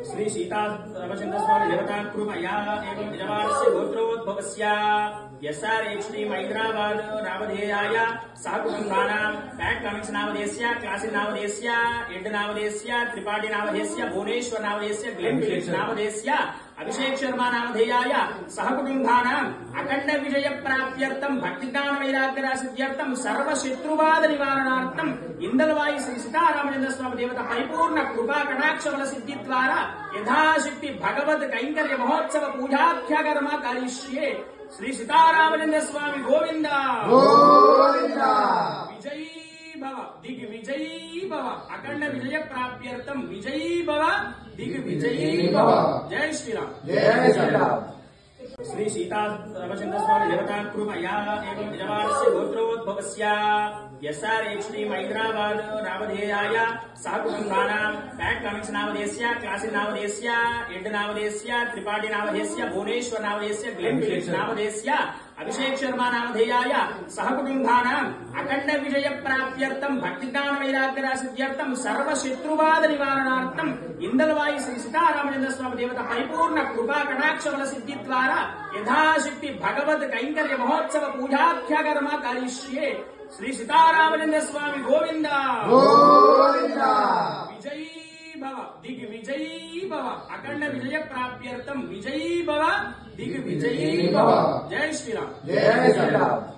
श्री सीता रामचंद्र स्वामी देवता कृपया एवं यजमानस्य गोत्रोद्भवस्य यस्यारेक्ष्णी हैदराबाद नामधेयाय सहकुटुम्बानां पैट कमिंग्स नामधेयस्य क्लासिक नामधेयस्य एड नामधेयस्य त्रिपाठी नामधेयस्य भुवनेश्वर नामधेयस्य ग्लेन फिलिप्स नामधेयस्य अभिषेक शर्मा नामधेयाय सहकुटुम्बानां अखंड विजय प्राप्त्यर्थं भक्तिज्ञान वैराग्य सिद्ध्यर्थं सर्वशत्रुवाद निवारणार्थं इंदलवाई श्री सीतारामचंद्र स्वामी देवता परिपूर्ण कृपा कटाक्ष बल सिद्धि द्वारा यथाशक्ति भगवत कैंकर्य महोत्सव पूजाख्याकर्म करिष्ये। श्री सीतारामचंद्र स्वामी गोविंद गोविंद। विजयी भव दिग्विजयी भव अखंड विजय प्राप्त्यर्थं विजयी भव दिग्विजयी भव। जय श्रीराम जय श्रीराम। श्री सीता रामचंद्र स्वामी देवता कृपया एवं यजमानस्य गोत्रोद्भवस्य यस्यारेक्ष्णी हैदराबाद नामधेयाय सहकुटुम्बानां पैट कमिंग्स नामधेयस्य क्लासिक नामधेयस्य एड नामधेयस्य त्रिपाठी नामधेयस्य भुवनेश्वर नामधेयस्य ग्लेन फिलिप्स नामधेयस्य अभिषेक शर्मा नामधेयाय सहकुटुम्बानां अखंड विजय प्राप्त्यर्थं भक्तिज्ञान वैराग्य सिद्ध्यर्थं सर्वशत्रुवाद निवारणार्थं इंदलवाई श्री सीतारामचंद्र स्वामी देवता परिपूर्ण कृपा कटाक्ष बल सिद्धि द्वारा यथाशक्ति भगवत कैंकर्य महोत्सव पूजाख्याकर्म करिष्ये। श्री सीतारामचंद्र स्वामी गोविंद गोविंद। विजयी भव दिग्विजयी भव अखंड विजय प्राप्त्यर्थं विजयी भव दिग्विजयी भव। जय श्रीराम जय श्रीराम।